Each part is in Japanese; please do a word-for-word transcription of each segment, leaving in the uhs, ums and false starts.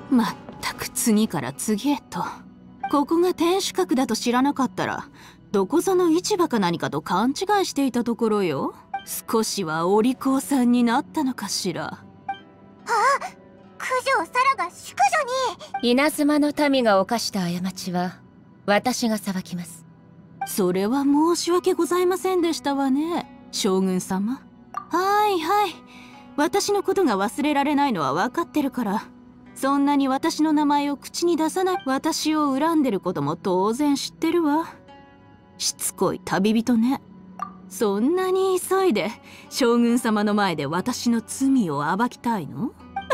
まったく次から次へと。ここが天守閣だと知らなかったらどこぞの市場か何かと勘違いしていたところよ。少しはお利口さんになったのかしら。 あ、九条サラが淑女に。 稲妻の民が犯した過ちは私が裁きます。 それは申し訳ございませんでしたわね、将軍様。はいはい、私のことが忘れられないのは分かってるから、そんなに私の名前を口に出さない私を恨んでることも当然知ってるわ。しつこい旅人ね。そんなに急いで将軍様の前で私の罪を暴きたいの？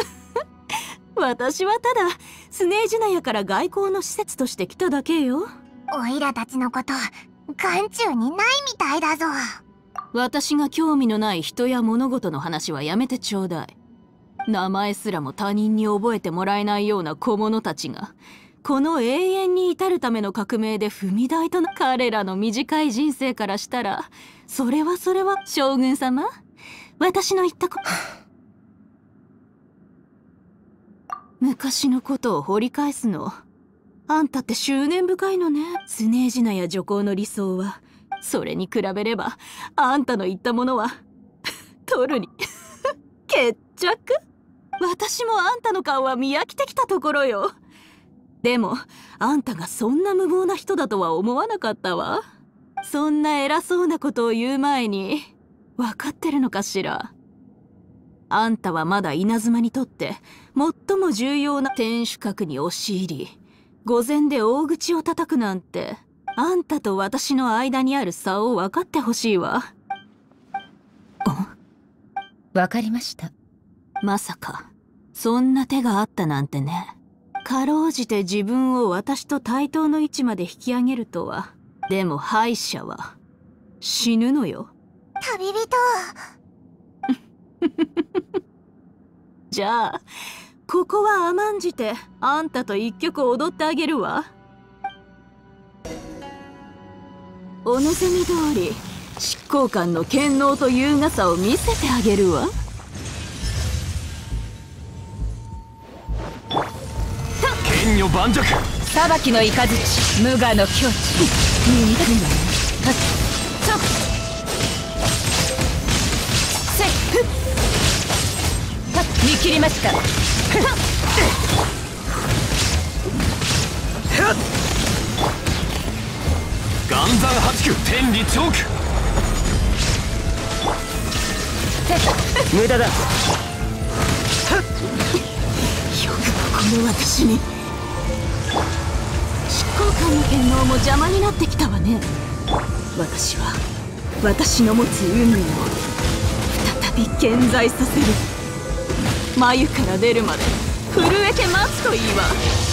私はただスネージュナヤから外交の施設として来ただけよ。 おいらたちのこと眼中にないみたいだぞ。 私が興味のない人や物事の話はやめてちょうだい。名前すらも他人に覚えてもらえないような小者たちがこの永遠に至るための革命で踏み台とな彼らの短い人生からしたら、それはそれは将軍様、私の言ったこ昔のことを掘り返すのあんたって執念深いのね。スネージナヤ女皇の理想はそれに比べればあんたの言ったものは取るに決着。私もあんたの顔は見飽きてきたところよ。でもあんたがそんな無謀な人だとは思わなかったわ。そんな偉そうなことを言う前に分かってるのかしら。あんたはまだ稲妻にとって最も重要な天守閣に押し入り御前で大口を叩くなんて、あんたと私の間にある差を分かってほしいわ。 わかりました。 まさかそんな手があったなんてね。かろうじて自分を私と対等の位置まで引き上げるとは。でも敗者は死ぬのよ。 旅人。 じゃあここは甘んじてあんたと一曲踊ってあげるわ。お望み通り執行官の権能と優雅さを見せてあげるわ。 剣女盤石、 裁きの雷、無我の境地。 右だね。 せっ見切りました。 岩山八九、天理チョーク。 無駄だ。よくこの私に。執行官の権能も邪魔になってきたわね。私は私の持つ運命を再び健在させる。眉から出るまで震えて待つといいわ。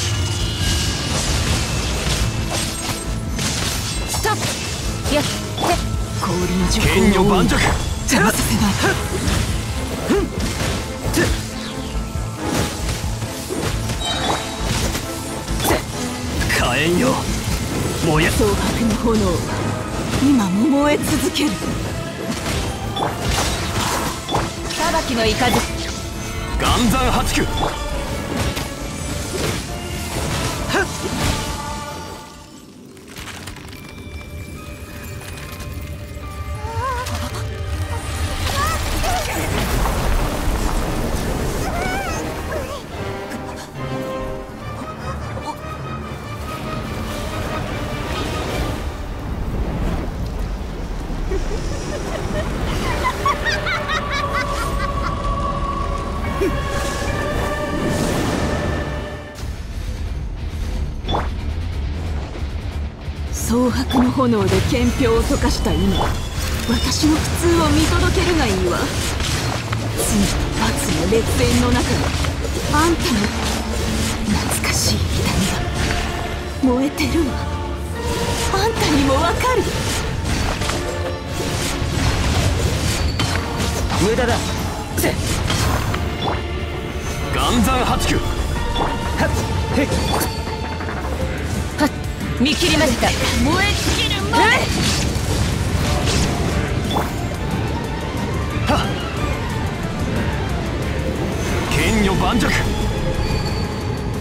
ストップ。やって氷の女剣女盤石、 邪魔させない。 火炎よ燃や蒼白の炎は今も燃え続ける。 裁きの雷。 岩山八九。 蒼白の炎で憲兵を溶かした今、私の苦痛を見届けるがいいわ。罪と罰の烈焰の中にあんたの懐かしい痛みが燃えてるわ。あんたにもわかる。 無駄だ。 岩山八九。 はっへっ見切りました。 燃え尽きるまで。 はっ剣女盤石。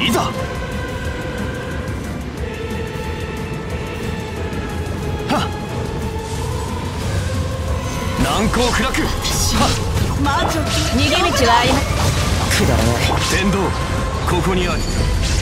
いざ。はっ難攻不落。はっ魔女逃げ道はありまくだらない。 天道ここにあり。